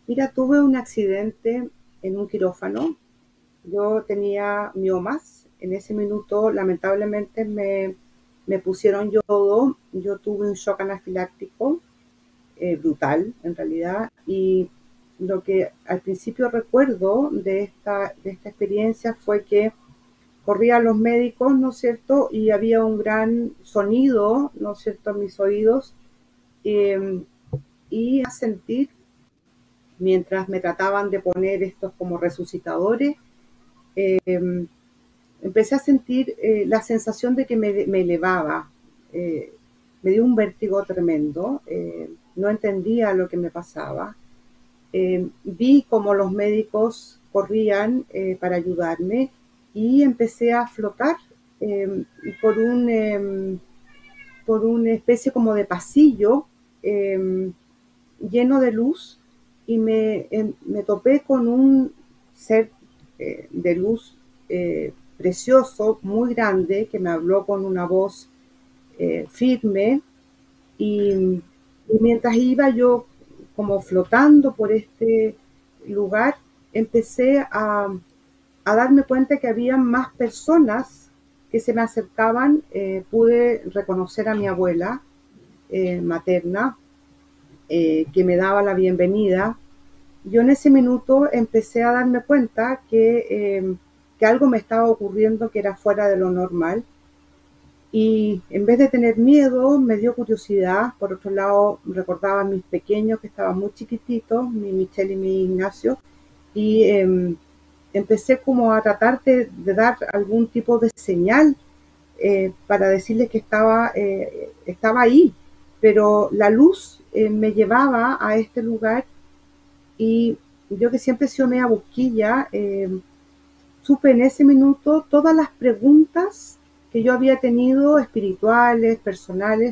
Mira, tuve un accidente en un quirófano. Yo tenía miomas. En ese minuto, lamentablemente, me pusieron yodo. Yo tuve un shock anafiláctico brutal, en realidad. Y lo que al principio recuerdo de esta experiencia fue que corría a los médicos, ¿no es cierto? Y había un gran sonido, ¿no es cierto?, en mis oídos. Eh, y a sentir mientras me trataban de poner estos como resucitadores, empecé a sentir la sensación de que me elevaba. Eh, Me dio un vértigo tremendo, no entendía lo que me pasaba. Vi como los médicos corrían para ayudarme y empecé a flotar eh, por, por una especie como de pasillo eh, lleno de luz y me topé con un ser de luz precioso, muy grande, que me habló con una voz firme y, y mientras iba yo como flotando por este lugar, empecé a darme cuenta que había más personas que se me acercaban. Pude reconocer a mi abuela materna, que me daba la bienvenida. Yo en ese minuto empecé a darme cuenta que algo me estaba ocurriendo que era fuera de lo normal. Y en vez de tener miedo, me dio curiosidad. Por otro lado, recordaba a mis pequeños que estaban muy chiquititos, mi Michelle y mi Ignacio, y empecé como a tratar de dar algún tipo de señal para decirles que estaba ahí. Pero la luz me llevaba a este lugar y yo, que siempre he sido media busquilla, supe en ese minuto todas las preguntas que yo había tenido, espirituales, personales.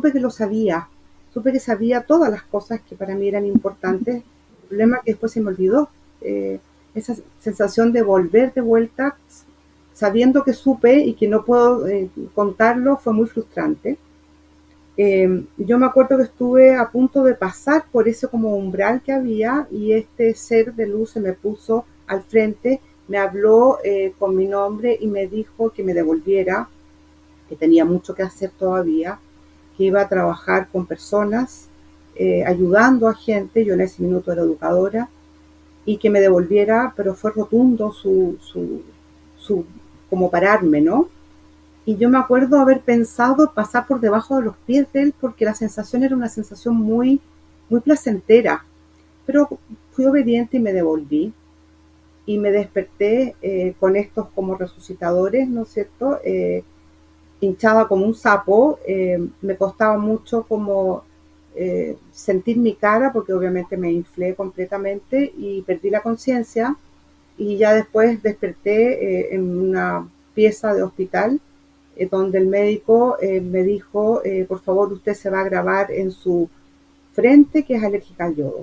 Supe que sabía todas las cosas que para mí eran importantes. El problema es que después se me olvidó. Esa sensación de volver de vuelta sabiendo que supe y que no puedo contarlo fue muy frustrante. Yo me acuerdo que estuve a punto de pasar por ese como umbral que había y este ser de luz se me puso al frente, me habló con mi nombre y me dijo que me devolviera, que tenía mucho que hacer todavía, que iba a trabajar con personas, ayudando a gente. Yo en ese minuto era educadora, y que me devolviera, pero fue rotundo su como pararme, ¿no? Y yo me acuerdo haber pensado pasar por debajo de los pies de él porque la sensación era una sensación muy placentera. Pero fui obediente y me devolví. Y me desperté con estos como resucitadores, ¿no es cierto? Hinchada como un sapo. Me costaba mucho como sentir mi cara porque obviamente me inflé completamente y perdí la conciencia. Y ya después desperté en una pieza de hospital donde el médico me dijo, por favor, usted se va a grabar en su frente que es alérgica al yodo.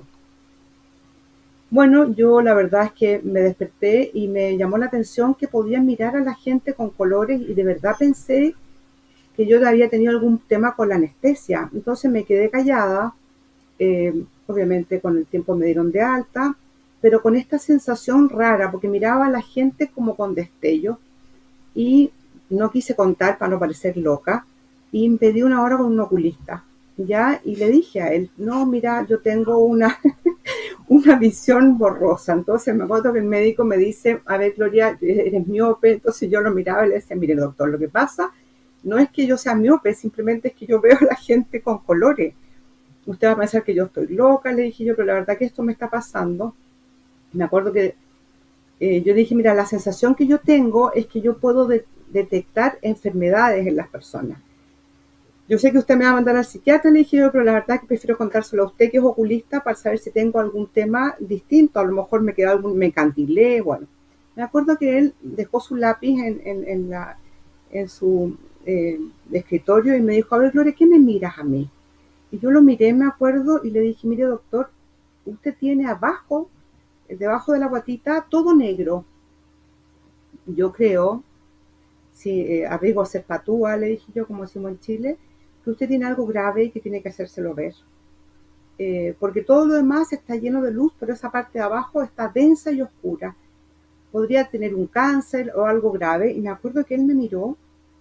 Bueno, yo la verdad es que me desperté y me llamó la atención que podía mirar a la gente con colores y de verdad pensé que yo había tenido algún tema con la anestesia. Entonces me quedé callada. Obviamente con el tiempo me dieron de alta, pero con esta sensación rara, porque miraba a la gente como con destello y no quise contar para no parecer loca y me pedí una hora con un oculista, ¿ya? Y le dije a él, no, mira, yo tengo una visión borrosa. Entonces me acuerdo que el médico me dice, a ver, Gloria, eres miope. Entonces yo lo miraba y le decía, mire, doctor, lo que pasa no es que yo sea miope, simplemente es que yo veo a la gente con colores. Usted va a pensar que yo estoy loca, le dije yo, pero la verdad que esto me está pasando. Me acuerdo que yo dije, mira, la sensación que yo tengo es que yo puedo detectar enfermedades en las personas. Yo sé que usted me va a mandar al psiquiatra, le dije yo, pero la verdad es que prefiero contárselo a usted, que es oculista, para saber si tengo algún tema distinto. A lo mejor me quedó me cantilé, bueno. Me acuerdo que él dejó su lápiz en su escritorio y me dijo, a ver, Gloria, ¿qué me miras a mí? Y yo lo miré, me acuerdo, y le dije, mire, doctor, usted tiene abajo, debajo de la guatita, todo negro. Yo creo, si arriesgo a ser patúa, le dije yo, como decimos en Chile, que usted tiene algo grave y que tiene que hacérselo ver. porque todo lo demás está lleno de luz, pero esa parte de abajo está densa y oscura. Podría tener un cáncer o algo grave. Y me acuerdo que él me miró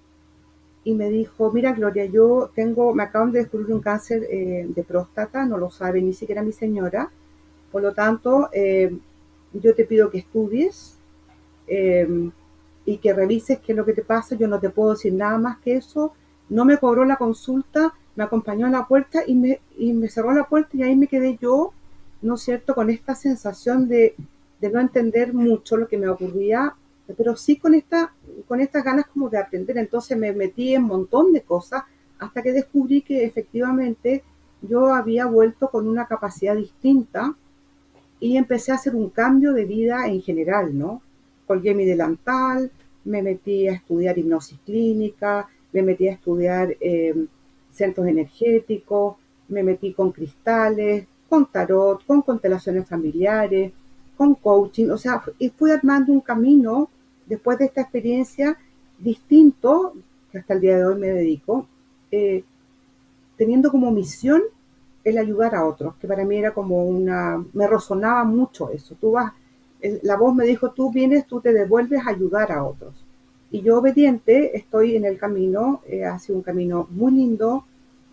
y me dijo, mira Gloria, me acaban de descubrir un cáncer de próstata, no lo sabe ni siquiera mi señora, por lo tanto, yo te pido que estudies eh, y que revises qué es lo que te pasa, yo no te puedo decir nada más que eso. No me cobró la consulta, me acompañó a la puerta y me cerró la puerta, y ahí me quedé yo, ¿no es cierto?, con esta sensación de no entender mucho lo que me ocurría, pero sí con estas ganas como de aprender. Entonces me metí en un montón de cosas hasta que descubrí que efectivamente yo había vuelto con una capacidad distinta y empecé a hacer un cambio de vida en general, ¿no? Colgué mi delantal, me metí a estudiar hipnosis clínica, me metí a estudiar centros energéticos, me metí con cristales, con tarot, con constelaciones familiares, con coaching, o sea, y fui armando un camino después de esta experiencia distinto, que hasta el día de hoy me dedico, eh, teniendo como misión el ayudar a otros, que para mí era como me resonaba mucho eso. La voz me dijo, tú vienes, tú te devuelves a ayudar a otros. Y yo obediente estoy en el camino, ha sido un camino muy lindo,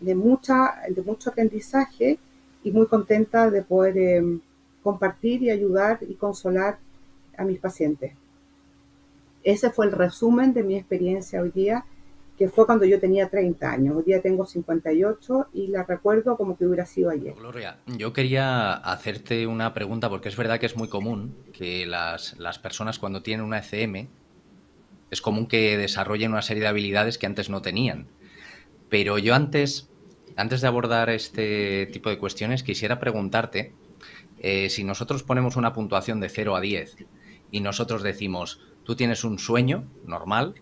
de mucho aprendizaje, y muy contenta de poder compartir y ayudar y consolar a mis pacientes. Ese fue el resumen de mi experiencia hoy día, que fue cuando yo tenía 30 años. Hoy día tengo 58 y la recuerdo como que hubiera sido ayer. Gloria, yo quería hacerte una pregunta porque es verdad que es muy común que las personas cuando tienen una ECM es común que desarrollen una serie de habilidades que antes no tenían. Pero yo antes de abordar este tipo de cuestiones, quisiera preguntarte si nosotros ponemos una puntuación de 0 a 10 y nosotros decimos, tú tienes un sueño normal,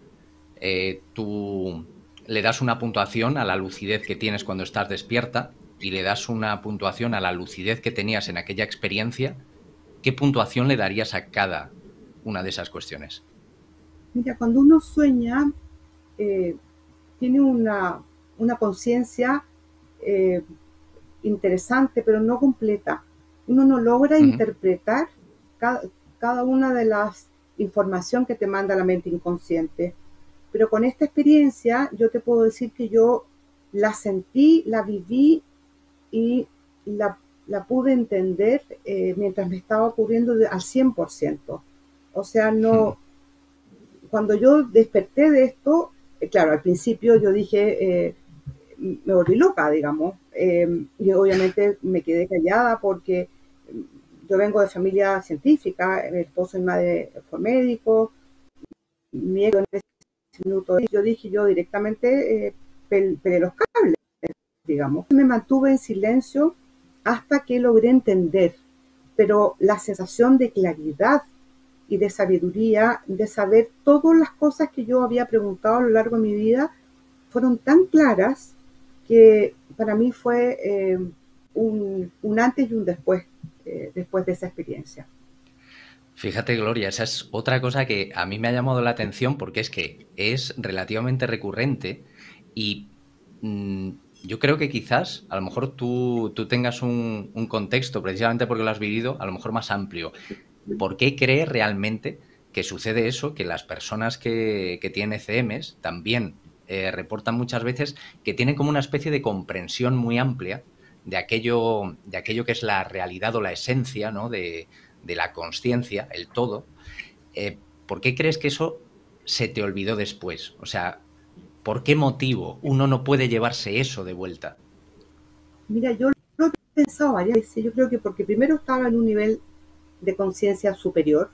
tú le das una puntuación a la lucidez que tienes cuando estás despierta y le das una puntuación a la lucidez que tenías en aquella experiencia, ¿qué puntuación le darías a cada una de esas cuestiones? Mira, cuando uno sueña, eh, tiene una conciencia eh, interesante, pero no completa. Uno no logra Ujú. interpretar cada, cada una de las información que te manda la mente inconsciente. Pero con esta experiencia yo te puedo decir que yo la sentí, la viví y la pude entender mientras me estaba ocurriendo al 100%. O sea, Ujú. no, cuando yo desperté de esto, claro, al principio yo dije, me volví loca, digamos, y obviamente me quedé callada porque yo vengo de familia científica, mi esposo y mi madre fue médico, mi ego en ese minuto, yo dije yo directamente, pelé los cables, digamos. Me mantuve en silencio hasta que logré entender, pero la sensación de claridad y de sabiduría, de saber todas las cosas que yo había preguntado a lo largo de mi vida, fueron tan claras que para mí fue un antes y un después, después de esa experiencia. Fíjate, Gloria, esa es otra cosa que a mí me ha llamado la atención porque es que es relativamente recurrente y mm, yo creo que quizás a lo mejor tú tengas un contexto, precisamente porque lo has vivido, a lo mejor más amplio. ¿Por qué crees realmente que sucede eso? Que las personas que tienen ECMs también reportan muchas veces que tienen como una especie de comprensión muy amplia de aquello que es la realidad o la esencia, ¿no? De la consciencia, el todo. ¿Por qué crees que eso se te olvidó después? O sea, ¿por qué motivo uno no puede llevarse eso de vuelta? Mira, yo lo he pensado varias veces, yo creo que porque primero estaba en un nivel de conciencia superior,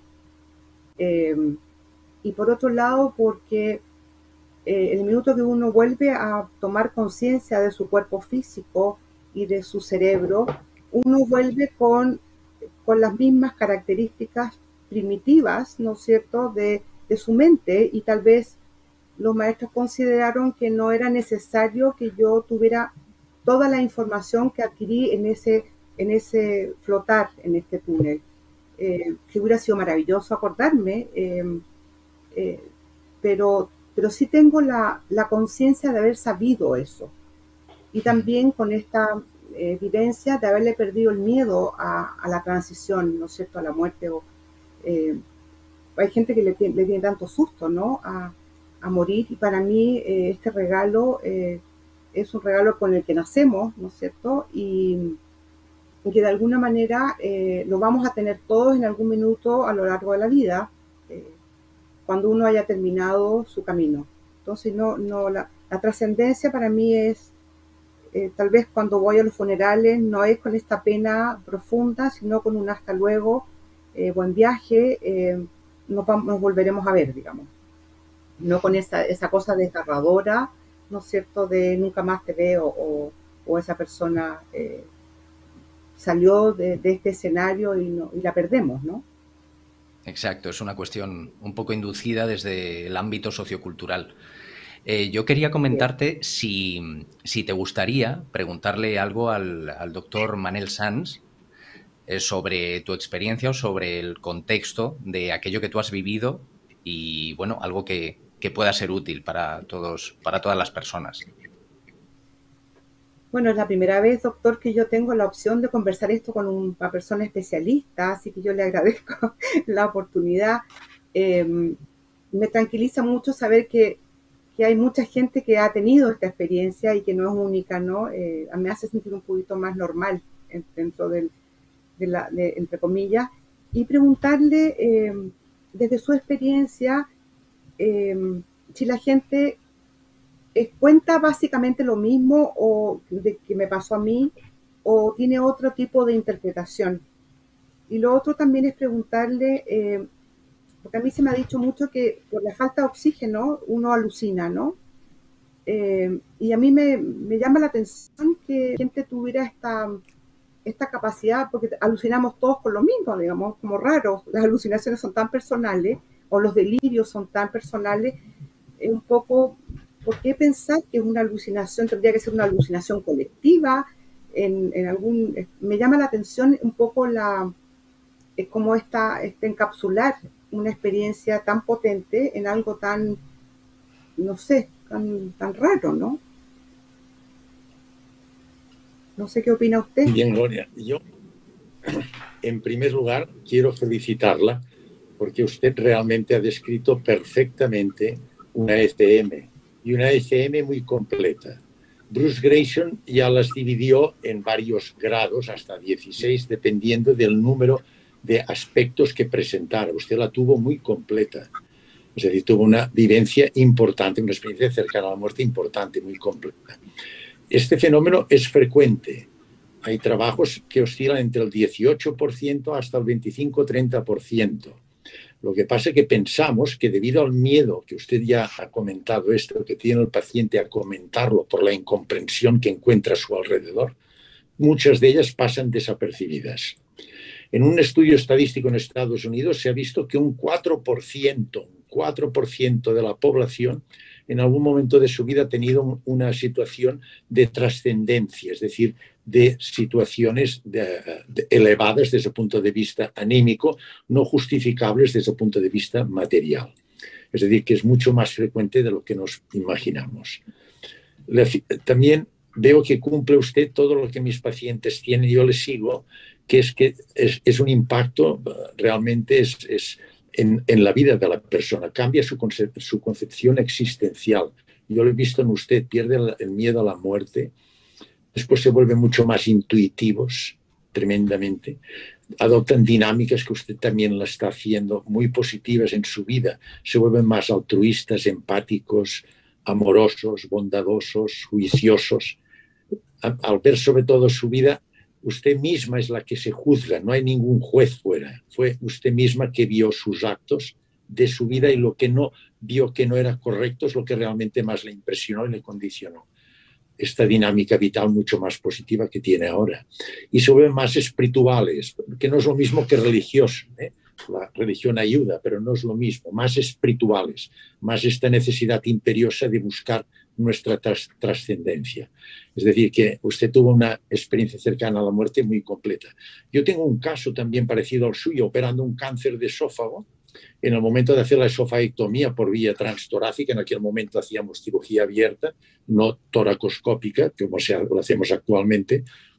eh, y por otro lado porque el minuto que uno vuelve a tomar conciencia de su cuerpo físico y de su cerebro, uno vuelve con las mismas características primitivas, ¿no es cierto?, de su mente, y tal vez los maestros consideraron que no era necesario que yo tuviera toda la información que adquirí en ese flotar, en este túnel. Que hubiera sido maravilloso acordarme, eh, pero sí tengo la conciencia de haber sabido eso. Y también con esta vivencia de haberle perdido el miedo a la transición, ¿no es cierto?, a la muerte. Eh, Hay gente que le tiene tanto susto, ¿no?, a morir, y para mí este regalo es un regalo con el que nacemos, ¿no es cierto?, y que de alguna manera lo vamos a tener todos en algún minuto a lo largo de la vida, eh, cuando uno haya terminado su camino. Entonces, la trascendencia para mí es, tal vez cuando voy a los funerales, no es con esta pena profunda, sino con un hasta luego, buen viaje, nos volveremos a ver, digamos. No con esa cosa desgarradora, ¿no es cierto?, de nunca más te veo, o esa persona salió de este escenario y la perdemos, ¿no? Exacto, es una cuestión un poco inducida desde el ámbito sociocultural. Yo quería Bien. comentarte si te gustaría preguntarle algo al doctor Manel Sanz sobre tu experiencia o sobre el contexto de aquello que tú has vivido y, bueno, algo que pueda ser útil para todos, para todas las personas. Bueno, es la primera vez, doctor, que yo tengo la opción de conversar esto con una persona especialista, así que yo le agradezco la oportunidad. Eh, Me tranquiliza mucho saber que hay mucha gente que ha tenido esta experiencia y que no es única, ¿no? Me hace sentir un poquito más normal dentro entre comillas, y preguntarle desde su experiencia eh, si la gente cuenta básicamente lo mismo o de que me pasó a mí, o tiene otro tipo de interpretación. Y lo otro también es preguntarle, porque a mí se me ha dicho mucho que por la falta de oxígeno uno alucina, ¿no? Y a mí me llama la atención que la gente tuviera esta capacidad, porque alucinamos todos con lo mismo, digamos, como raro. Las alucinaciones son tan personales, o los delirios son tan personales, un poco, ¿por qué pensar que es una alucinación? Tendría que ser una alucinación colectiva. Me llama la atención un poco cómo encapsular una experiencia tan potente en algo tan, no sé, tan raro, ¿no? No sé qué opina usted. Bien, Gloria. Yo, en primer lugar, quiero felicitarla porque usted realmente ha descrito perfectamente una ECM, y una ECM muy completa. Bruce Grayson ya las dividió en varios grados, hasta 16, dependiendo del número de aspectos que presentara. Usted la tuvo muy completa. Es decir, tuvo una vivencia importante, una experiencia cercana a la muerte importante, muy completa. Este fenómeno es frecuente. Hay trabajos que oscilan entre el 18% hasta el 25-30%. Lo que pasa es que pensamos que debido al miedo, que usted ya ha comentado esto, que tiene el paciente a comentarlo por la incomprensión que encuentra a su alrededor, muchas de ellas pasan desapercibidas. En un estudio estadístico en Estados Unidos se ha visto que un 4% de la población en algún momento de su vida ha tenido una situación de trascendencia, es decir, de situaciones elevadas desde el punto de vista anímico, no justificables desde el punto de vista material. Es decir, que es mucho más frecuente de lo que nos imaginamos. También veo que cumple usted todo lo que mis pacientes tienen, yo les sigo, que es un impacto, realmente es en la vida de la persona, cambia su concepción existencial. Yo lo he visto en usted, pierde el miedo a la muerte, después se vuelven mucho más intuitivos, tremendamente, adoptan dinámicas que usted también la está haciendo, muy positivas en su vida, se vuelven más altruistas, empáticos, amorosos, bondadosos, juiciosos. Al ver sobre todo su vida, usted misma es la que se juzga, no hay ningún juez fuera. Fue usted misma que vio sus actos de su vida, y lo que no vio que no era correcto es lo que realmente más le impresionó y le condicionó. Esta dinámica vital mucho más positiva que tiene ahora. Y se vuelven más espirituales, que no es lo mismo que religiosos, ¿eh? La religión ayuda, pero no es lo mismo. Más espirituales, más esta necesidad imperiosa de buscar nuestra trascendencia. Es decir, que usted tuvo una experiencia cercana a la muerte muy completa. Yo tengo un caso también parecido al suyo, operando un cáncer de esófago. En el momento de hacer la esofaectomía por vía transtorácica, en aquel momento hacíamos cirugía abierta, no toracoscópica, como lo hacemos actualmente,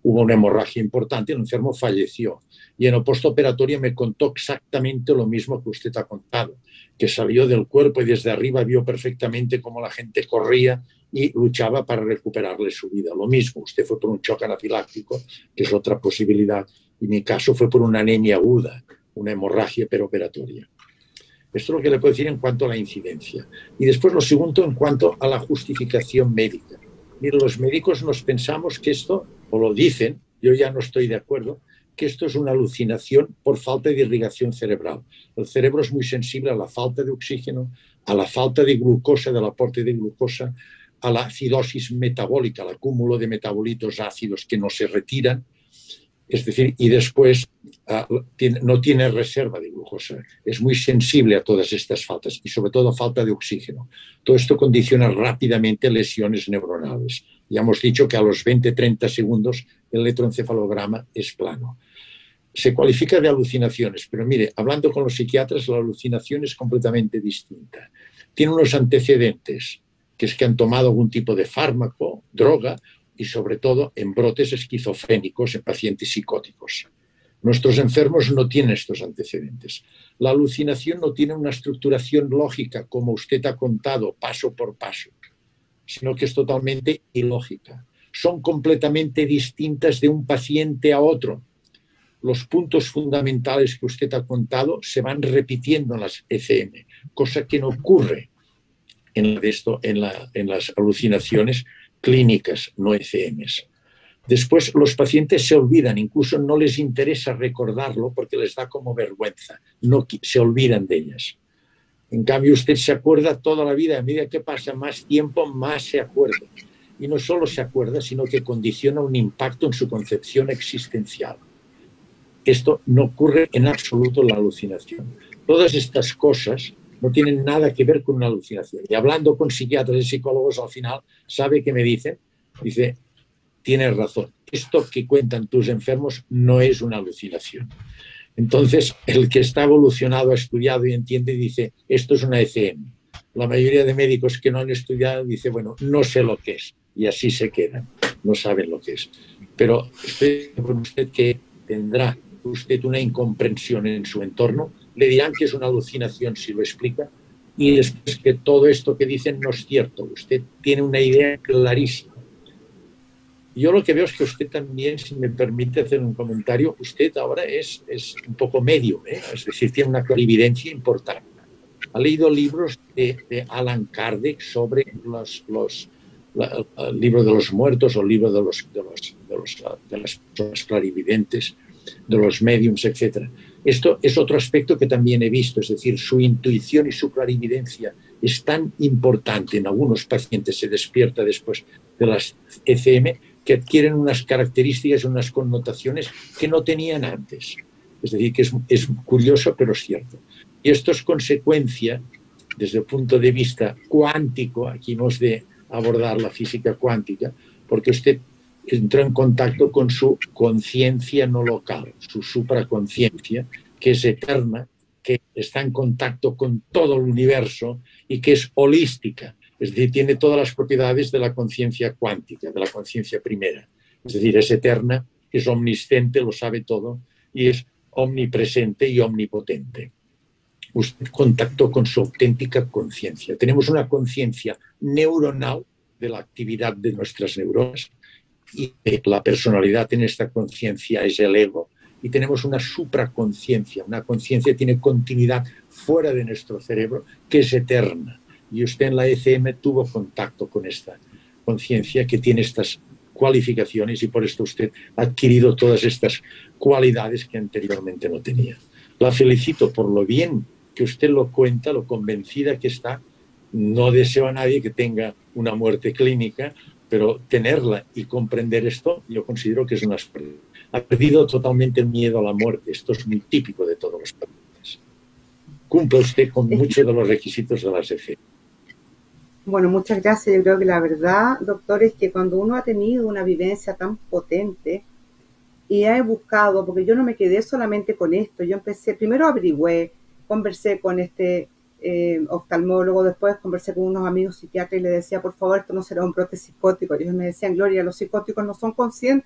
hubo una hemorragia importante, el enfermo falleció. Y en el postoperatorio me contó exactamente lo mismo que usted ha contado, que salió del cuerpo y desde arriba vio perfectamente cómo la gente corría y luchaba para recuperarle su vida. Lo mismo, usted fue por un shock anafiláctico, que es otra posibilidad, y mi caso fue por una anemia aguda, una hemorragia peroperatoria. Esto es lo que le puedo decir en cuanto a la incidencia. Y después lo segundo en cuanto a la justificación médica. Mire, los médicos nos pensamos que esto, o lo dicen, yo ya no estoy de acuerdo, que esto es una alucinación por falta de irrigación cerebral. El cerebro es muy sensible a la falta de oxígeno, a la falta de glucosa, del aporte de glucosa, a la acidosis metabólica, al acúmulo de metabolitos ácidos que no se retiran. Es decir, y después no tiene reserva de glucosa. Es muy sensible a todas estas faltas y sobre todo a falta de oxígeno. Todo esto condiciona rápidamente lesiones neuronales. Ya hemos dicho que a los 20-30 segundos el electroencefalograma es plano. Se cualifica de alucinaciones, pero mire, hablando con los psiquiatras, la alucinación es completamente distinta. Tiene unos antecedentes, que es que han tomado algún tipo de fármaco, droga, y sobre todo en brotes esquizofrénicos en pacientes psicóticos. Nuestros enfermos no tienen estos antecedentes. La alucinación no tiene una estructuración lógica, como usted ha contado, paso por paso, sino que es totalmente ilógica. Son completamente distintas de un paciente a otro. Los puntos fundamentales que usted ha contado se van repitiendo en las ECM, cosa que no ocurre en las alucinaciones clínicas, no ECMs. Después los pacientes se olvidan, incluso no les interesa recordarlo porque les da como vergüenza, no se olvidan de ellas. En cambio usted se acuerda toda la vida, a medida que pasa más tiempo, más se acuerda. Y no solo se acuerda, sino que condiciona un impacto en su concepción existencial. Esto no ocurre en absoluto en la alucinación. Todas estas cosas no tienen nada que ver con una alucinación. Y hablando con psiquiatras y psicólogos, al final, ¿sabe qué me dicen? Dice, tienes razón, esto que cuentan tus enfermos no es una alucinación. Entonces, el que está evolucionado, ha estudiado y entiende, dice, esto es una ECM. La mayoría de médicos que no han estudiado dice, bueno, no sé lo que es. Y así se quedan, no saben lo que es. Pero estoy con usted que tendrá usted una incomprensión en su entorno, le dirán que es una alucinación si lo explica, y después que todo esto que dicen no es cierto. Usted tiene una idea clarísima. Yo lo que veo es que usted también, si me permite hacer un comentario, usted ahora es un poco medio, es decir, tiene una clarividencia importante. Ha leído libros de Alan Kardec sobre el libro de los muertos o el libro de las personas clarividentes, de los médiums, etc. Esto es otro aspecto que también he visto, es decir, su intuición y su clarividencia es tan importante en algunos pacientes, se despierta después de las ECM, que adquieren unas características, unas connotaciones que no tenían antes. Es decir, que es curioso, pero es cierto. Y esto es consecuencia, desde el punto de vista cuántico, aquí hemos de abordar la física cuántica, porque usted entró en contacto con su conciencia no local, su supraconciencia, que es eterna, que está en contacto con todo el universo y que es holística. Es decir, tiene todas las propiedades de la conciencia cuántica, de la conciencia primera. Es decir, es eterna, es omnisciente, lo sabe todo, y es omnipresente y omnipotente. Usted contactó con su auténtica conciencia. Tenemos una conciencia neuronal de la actividad de nuestras neuronas, y la personalidad en esta conciencia es el ego. Y tenemos una supraconciencia. Una conciencia que tiene continuidad fuera de nuestro cerebro, que es eterna. Y usted en la ECM tuvo contacto con esta conciencia que tiene estas cualificaciones y por esto usted ha adquirido todas estas cualidades que anteriormente no tenía. La felicito por lo bien que usted lo cuenta, lo convencida que está. No deseo a nadie que tenga una muerte clínica, pero tenerla y comprender esto, yo considero que es una experiencia. Ha perdido totalmente el miedo a la muerte. Esto es muy típico de todos los pacientes. Cumple usted con muchos de los requisitos de las ECM. Bueno, muchas gracias. Yo creo que la verdad, doctor, es que cuando uno ha tenido una vivencia tan potente y he buscado, porque yo no me quedé solamente con esto, yo empecé, primero averigüé, conversé con este oftalmólogo, después conversé con unos amigos psiquiatras y le decía, por favor, esto no será un brote psicótico. Ellos me decían, Gloria, los psicóticos no son conscientes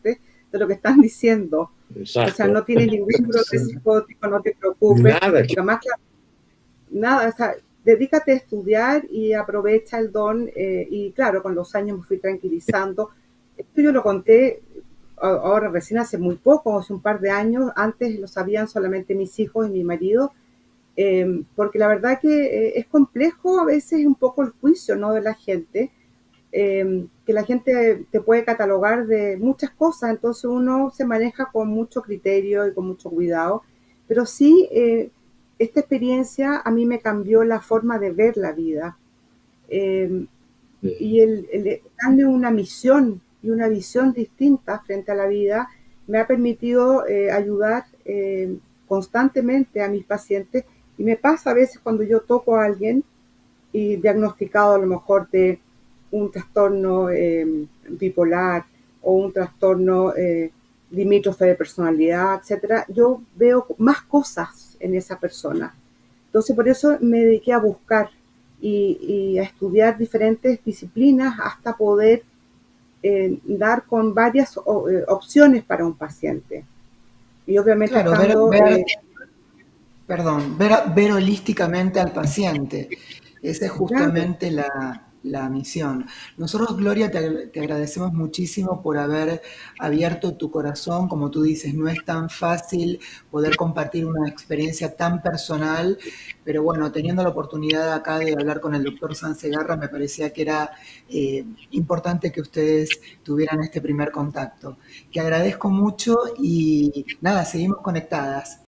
de lo que están diciendo. O sea, Exacto. no tiene ningún brote Sí. psicótico, no te preocupes. Nada. Lo más claro, nada, o sea, dedícate a estudiar y aprovecha el don. Y claro, con los años me fui tranquilizando. Esto yo lo conté ahora recién hace muy poco, hace un par de años. Antes lo sabían solamente mis hijos y mi marido. Porque la verdad que es complejo a veces un poco el juicio, ¿no?, de la gente. Que la gente te puede catalogar de muchas cosas, entonces uno se maneja con mucho criterio y con mucho cuidado, pero sí, esta experiencia a mí me cambió la forma de ver la vida. Eh, y el darle una misión y una visión distinta frente a la vida me ha permitido ayudar constantemente a mis pacientes, y me pasa a veces cuando yo toco a alguien y diagnosticado a lo mejor de un trastorno bipolar o un trastorno limítrofe de personalidad, etcétera, yo veo más cosas en esa persona. Entonces, por eso me dediqué a buscar y a estudiar diferentes disciplinas hasta poder dar con varias opciones para un paciente. Y obviamente Claro, estando... perdón, ver holísticamente al paciente. Esa es claro, justamente la misión. Nosotros, Gloria, te agradecemos muchísimo por haber abierto tu corazón. Como tú dices, no es tan fácil poder compartir una experiencia tan personal, pero bueno, teniendo la oportunidad acá de hablar con el doctor Sansegarra, me parecía que era importante que ustedes tuvieran este primer contacto. Te agradezco mucho y nada, seguimos conectadas.